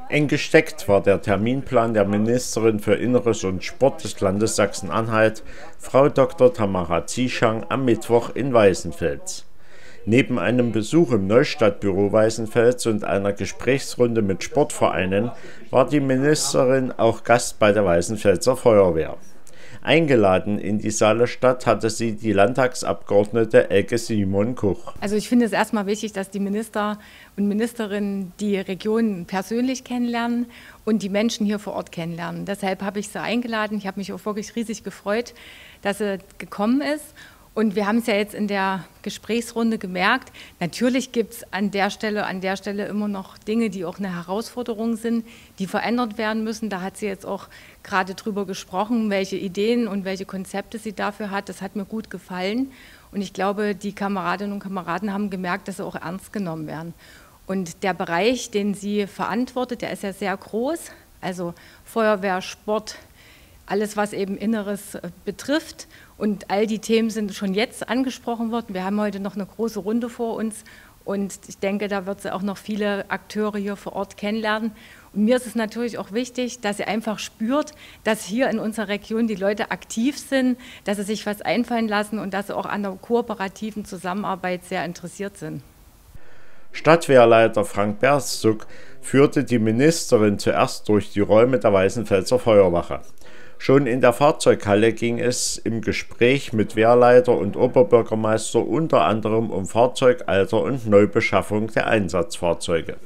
Eng gesteckt war der Terminplan der Ministerin für Inneres und Sport des Landes Sachsen-Anhalt, Frau Dr. Tamara Zieschang, am Mittwoch in Weißenfels. Neben einem Besuch im Neustadtbüro Weißenfels und einer Gesprächsrunde mit Sportvereinen war die Ministerin auch Gast bei der Weißenfelser Feuerwehr. Eingeladen in die Saale-Stadt hatte sie die Landtagsabgeordnete Elke Simon-Kuch. Also ich finde es erstmal wichtig, dass die Minister und Ministerinnen die Region persönlich kennenlernen und die Menschen hier vor Ort kennenlernen. Deshalb habe ich sie eingeladen. Ich habe mich auch wirklich riesig gefreut, dass sie gekommen ist. Und wir haben es ja jetzt in der Gesprächsrunde gemerkt, natürlich gibt es an der Stelle immer noch Dinge, die auch eine Herausforderung sind, die verändert werden müssen. Da hat sie jetzt auch gerade drüber gesprochen, welche Ideen und welche Konzepte sie dafür hat. Das hat mir gut gefallen. Und ich glaube, die Kameradinnen und Kameraden haben gemerkt, dass sie auch ernst genommen werden. Und der Bereich, den sie verantwortet, der ist ja sehr groß. Also Feuerwehr, Sport, alles, was eben Inneres betrifft. Und all die Themen sind schon jetzt angesprochen worden. Wir haben heute noch eine große Runde vor uns. Und ich denke, da wird sie auch noch viele Akteure hier vor Ort kennenlernen. Und mir ist es natürlich auch wichtig, dass sie einfach spürt, dass hier in unserer Region die Leute aktiv sind, dass sie sich was einfallen lassen und dass sie auch an der kooperativen Zusammenarbeit sehr interessiert sind. Stadtwehrleiter Frank Berzug führte die Ministerin zuerst durch die Räume der Weißenfelser Feuerwache. Schon in der Fahrzeughalle ging es im Gespräch mit Wehrleiter und Oberbürgermeister unter anderem um Fahrzeugalter und Neubeschaffung der Einsatzfahrzeuge.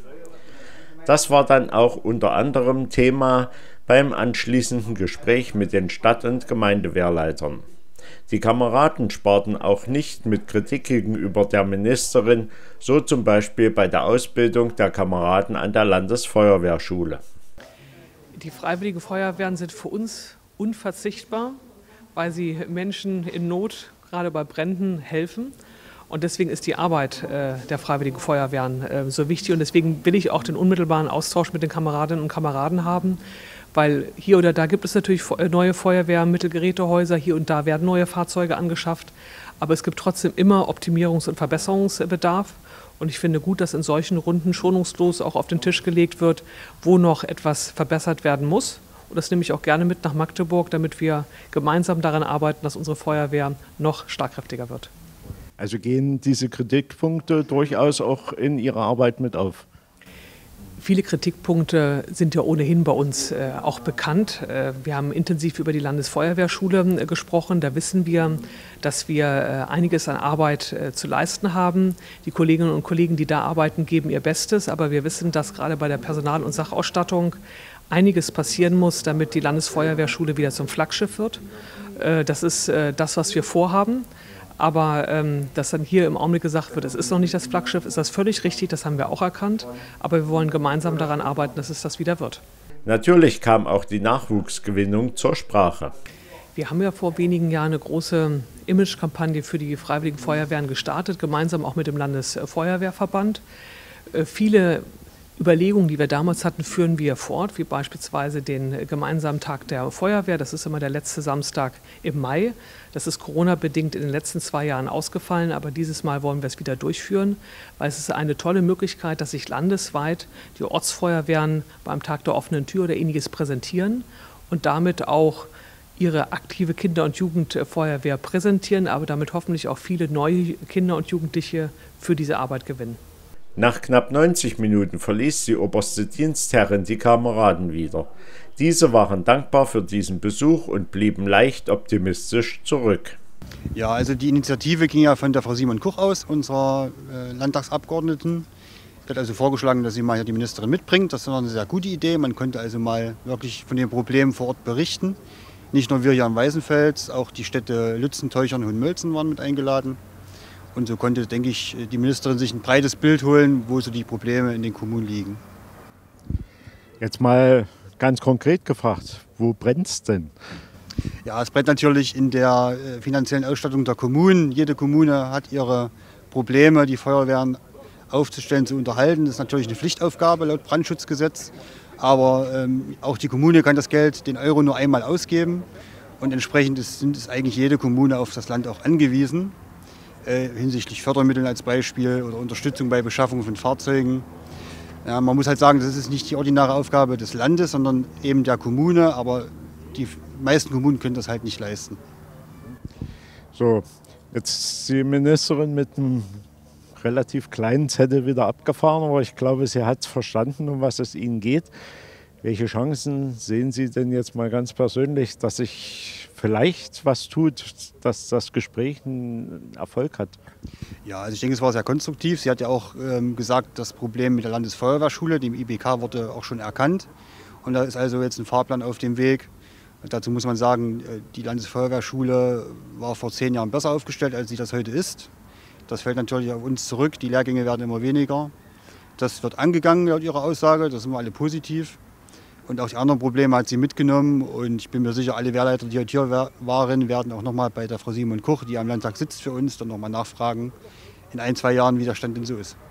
Das war dann auch unter anderem Thema beim anschließenden Gespräch mit den Stadt- und Gemeindewehrleitern. Die Kameraden sparten auch nicht mit Kritik gegenüber der Ministerin, so zum Beispiel bei der Ausbildung der Kameraden an der Landesfeuerwehrschule. Die Freiwilligen Feuerwehren sind für uns unverzichtbar, weil sie Menschen in Not, gerade bei Bränden, helfen. Und deswegen ist die Arbeit der Freiwilligen Feuerwehren so wichtig. Und deswegen will ich auch den unmittelbaren Austausch mit den Kameradinnen und Kameraden haben, weil hier oder da gibt es natürlich neue Feuerwehrmittel, Gerätehäuser, hier und da werden neue Fahrzeuge angeschafft. Aber es gibt trotzdem immer Optimierungs- und Verbesserungsbedarf. Und ich finde gut, dass in solchen Runden schonungslos auch auf den Tisch gelegt wird, wo noch etwas verbessert werden muss. Und das nehme ich auch gerne mit nach Magdeburg, damit wir gemeinsam daran arbeiten, dass unsere Feuerwehr noch schlagkräftiger wird. Also gehen diese Kritikpunkte durchaus auch in Ihrer Arbeit mit auf? Viele Kritikpunkte sind ja ohnehin bei uns auch bekannt. Wir haben intensiv über die Landesfeuerwehrschule gesprochen. Da wissen wir, dass wir einiges an Arbeit zu leisten haben. Die Kolleginnen und Kollegen, die da arbeiten, geben ihr Bestes. Aber wir wissen, dass gerade bei der Personal- und Sachausstattung einiges passieren muss, damit die Landesfeuerwehrschule wieder zum Flaggschiff wird. Das ist das, was wir vorhaben. Aber dass dann hier im Augenblick gesagt wird, es ist noch nicht das Flaggschiff, ist das völlig richtig, das haben wir auch erkannt. Aber wir wollen gemeinsam daran arbeiten, dass es das wieder wird. Natürlich kam auch die Nachwuchsgewinnung zur Sprache. Wir haben ja vor wenigen Jahren eine große Imagekampagne für die Freiwilligen Feuerwehren gestartet, gemeinsam auch mit dem Landesfeuerwehrverband. Viele Überlegungen, die wir damals hatten, führen wir fort, wie beispielsweise den gemeinsamen Tag der Feuerwehr. Das ist immer der letzte Samstag im Mai. Das ist Corona-bedingt in den letzten 2 Jahren ausgefallen, aber dieses Mal wollen wir es wieder durchführen, weil es ist eine tolle Möglichkeit, dass sich landesweit die Ortsfeuerwehren beim Tag der offenen Tür oder Ähnliches präsentieren und damit auch ihre aktive Kinder- und Jugendfeuerwehr präsentieren, aber damit hoffentlich auch viele neue Kinder und Jugendliche für diese Arbeit gewinnen. Nach knapp 90 Minuten verließ die oberste Dienstherrin die Kameraden wieder. Diese waren dankbar für diesen Besuch und blieben leicht optimistisch zurück. Ja, also die Initiative ging ja von der Frau Simon-Kuch aus, unserer Landtagsabgeordneten. Sie hat also vorgeschlagen, dass sie mal hier die Ministerin mitbringt. Das war eine sehr gute Idee. Man konnte also mal wirklich von den Problemen vor Ort berichten. Nicht nur wir hier in Weißenfels, auch die Städte Lützen, Teuchern und Mölzen waren mit eingeladen. Und so konnte, denke ich, die Ministerin sich ein breites Bild holen, wo so die Probleme in den Kommunen liegen. Jetzt mal ganz konkret gefragt, wo brennt es denn? Ja, es brennt natürlich in der finanziellen Ausstattung der Kommunen. Jede Kommune hat ihre Probleme, die Feuerwehren aufzustellen, zu unterhalten. Das ist natürlich eine Pflichtaufgabe laut Brandschutzgesetz. Aber auch die Kommune kann das Geld, den Euro, nur einmal ausgeben. Und entsprechend ist eigentlich jede Kommune auf das Land auch angewiesen. Hinsichtlich Fördermitteln als Beispiel oder Unterstützung bei Beschaffung von Fahrzeugen. Ja, man muss halt sagen, das ist nicht die ordinäre Aufgabe des Landes, sondern eben der Kommune. Aber die meisten Kommunen können das halt nicht leisten. So, jetzt ist die Ministerin mit einem relativ kleinen Zettel wieder abgefahren, aber ich glaube, sie hat verstanden, um was es Ihnen geht. Welche Chancen sehen Sie denn jetzt mal ganz persönlich, dass sich vielleicht was tut, dass das Gespräch einen Erfolg hat? Ja, also ich denke, es war sehr konstruktiv. Sie hat ja auch gesagt, das Problem mit der Landesfeuerwehrschule, dem IBK, wurde auch schon erkannt. Und da ist also jetzt ein Fahrplan auf dem Weg. Dazu muss man sagen, die Landesfeuerwehrschule war vor 10 Jahren besser aufgestellt, als sie das heute ist. Das fällt natürlich auf uns zurück. Die Lehrgänge werden immer weniger. Das wird angegangen laut ihrer Aussage. Das sind wir alle positiv. Und auch die anderen Probleme hat sie mitgenommen. Und ich bin mir sicher, alle Wehrleiter, die heute hier waren, werden auch nochmal bei der Frau Simon Kuch, die am Landtag sitzt für uns, dann nochmal nachfragen in 1, 2 Jahren, wie der Stand denn so ist.